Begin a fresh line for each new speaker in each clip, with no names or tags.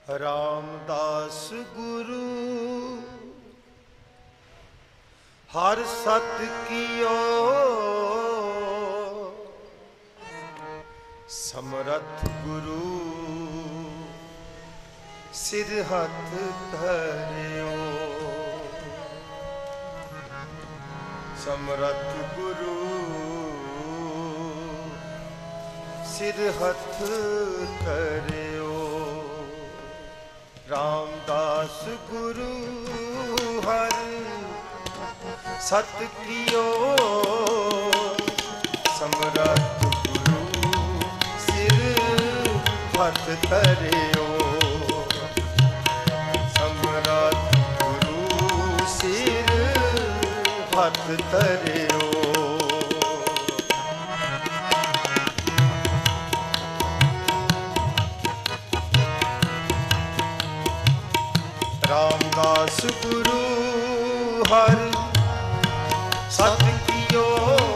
रामदास गुरु हर सत कियो समरथ गुरु सिर हथ धरियो। समरथ गुरु सिर हथ धरियो। रामदास गुरु हर सत कियो समरथ गुरु सिर हथ धरियो। समरथ गुरु सिर हथ धरियो। रामदास गुरु हर सत कियो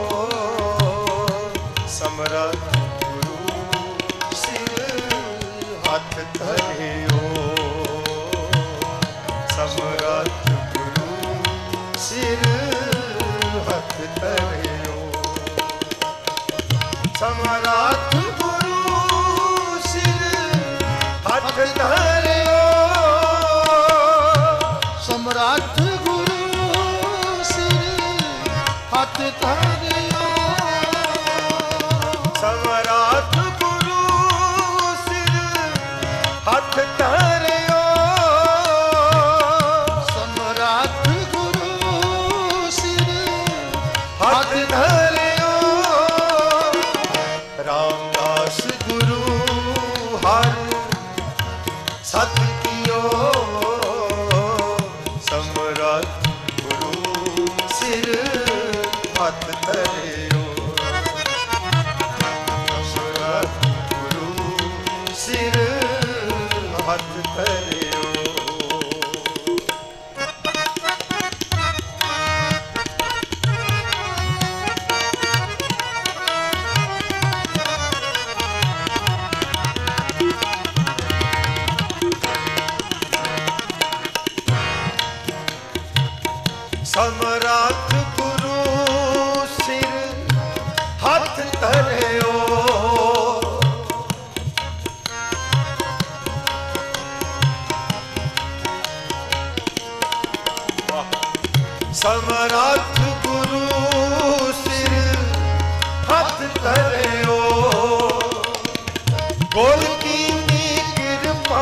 समरथ गुरु सिर हथ धरियो। समरथ गुरु सिर हथ धरियो। समरथ गुरु सिर हथ धरियो।
समरथ गुरु सिर हथ धरियो।
समरथ गुरु सिर हथ धरियो।
समरथ गुरु सिर
हथ धरियो। रामदास गुरु हर सत कियो समरथ गुरु सिर हथ धरियो। समरथ गुरु सिर हथ धरियो। समरथ गुरु सिर हथ धरियो। समरथ गुरु सिर हथ धरियो। गोल की कृपा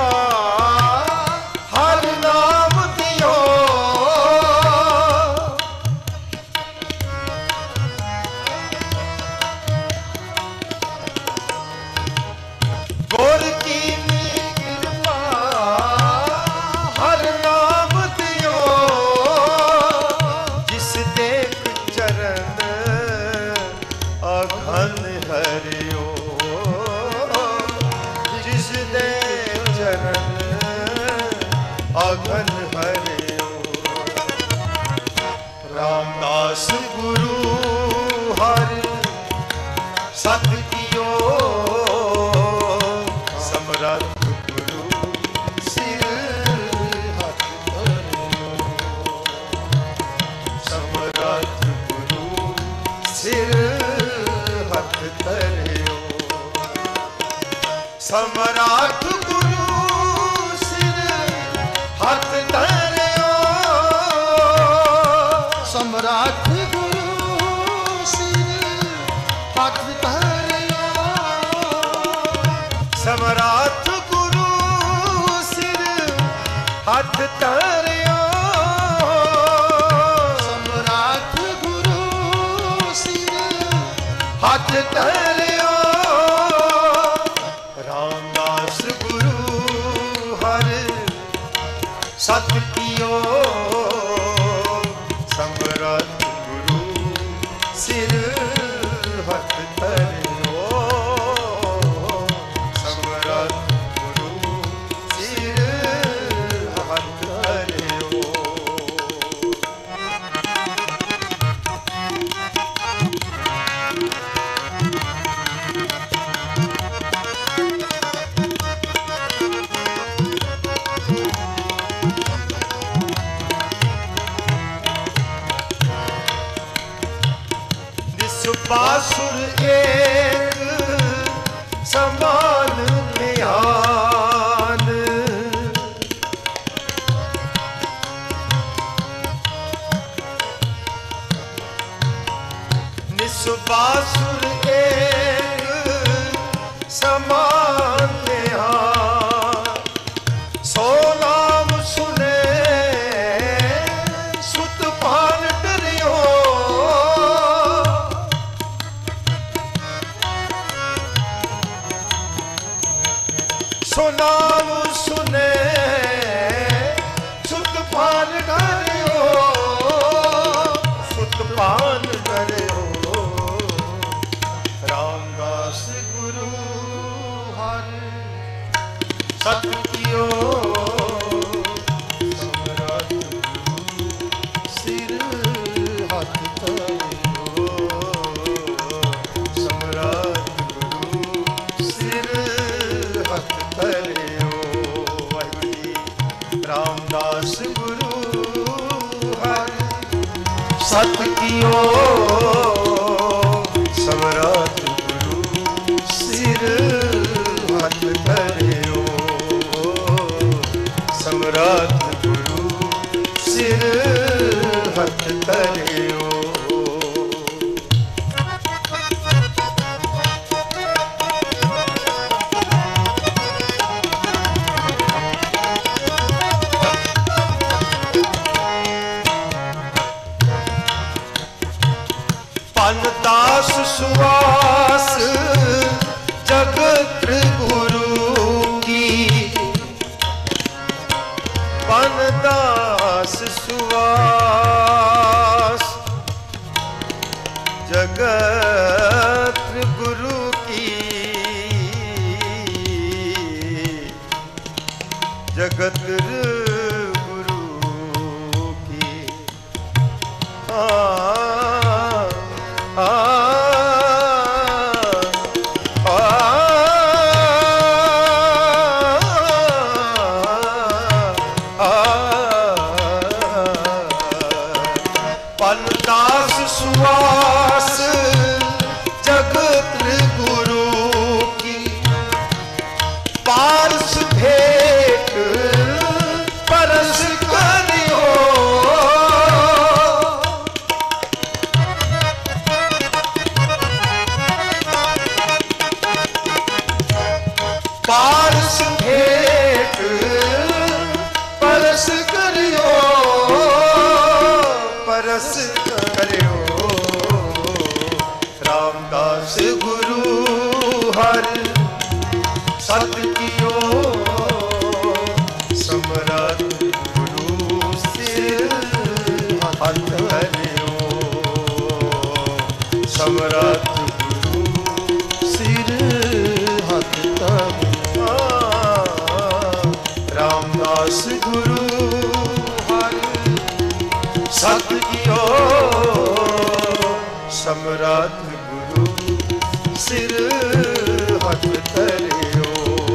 हर नाम दियो। गोर की कृपा हर नाम दियो। जिस देख चरण अघन हरियो। जिस देख चरण अघन हरियो। रामदास गुरु हर सत कियो समरथ गुरु सिर हथ धरियो। समरथ गुरु सिर हथ धरियो। समरथ गुरु सिर हथ धरियो।
समरथ गुरु सिर हथ धरियो।
समरथ गुरु सिर हथ धरियो।
समरथ गुरु सिर
हथ धरियो। रामदास गुरु सुनाव सुने सुतपान करियो, सुतपान करियो। रामदास गुरु हर सत कियो, समरथ
सिर हथ धरियो,
समरथ गुरु सिर हथ धरियो। वाहिगुरू जी। रामदास गुरु हर सत कियो, समरथ गुरु सिर हथ धरियो, समरथ गुरु सिर हथ धरियो। दास सुवास जगत गुरु की, दास सुवास जगत गुरु की, जगत गुरु की। दास सुवास जगत गुरु की, पारस भेंट परस करियो, पारस भेंट परस करियो, परस करियो। रामदास गुरु हर सत कियो, समरथ गुरु सिर हथ धरियो, समरथ गुरु
सिर हथ धरियो।
रामदास गुरु हर सत कियो, समरथ गुरु सिर हथ धरियो,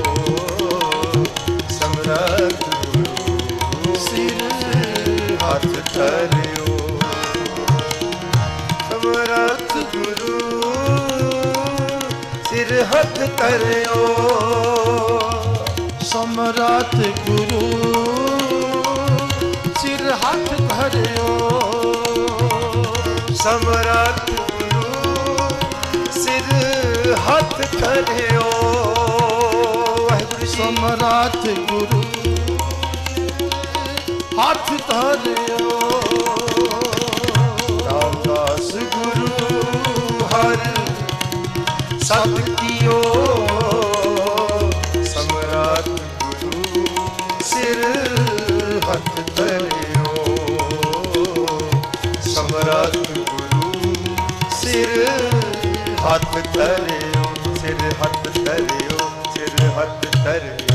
समरथ गुरु सिर हथ धरियो, समरथ गुरु सिर हथ धरियो,
समरथ गुरु सिर हथ धरियो,
समरथ गुरु सिर हथ धरियो। वाहिगुरू जी।
समरथ गुरु हथ धरियो।
रामदास गुरु हर सत कियो, समरथ गुरु सिर हथ धरियो, समरथ गुरु सिर हथ धरियो, सिर हथ धरियो, सिर हथ धरियो।